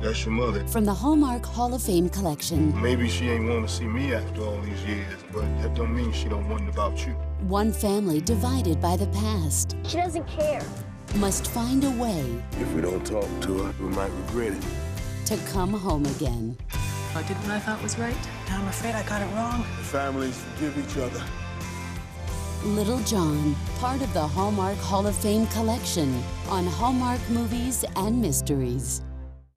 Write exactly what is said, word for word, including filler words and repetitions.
That's your mother. From the Hallmark Hall of Fame collection. Maybe she ain't want to see me after all these years, but that don't mean she don't want about you. One family divided by the past. She doesn't care. Must find a way. If we don't talk to her, we might regret it. To come home again. I did what I thought was right. I'm afraid I got it wrong. Families forgive each other. Little John, part of the Hallmark Hall of Fame collection on Hallmark Movies and Mysteries.